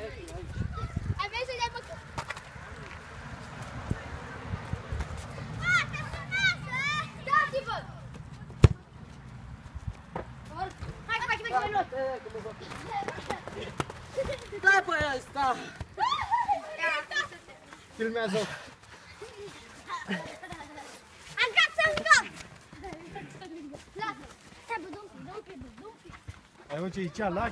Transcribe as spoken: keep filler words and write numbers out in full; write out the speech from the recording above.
Ai venit să-i dai păcat. Dați-vă! Hai, hai, hai, hai, hai, Stai pe ăsta! Filmează-o! Am gat să-mi gat! Lasă! Stai, bă, dă-mi, dă-mi, dă-mi. Ai văzut ce e cealac?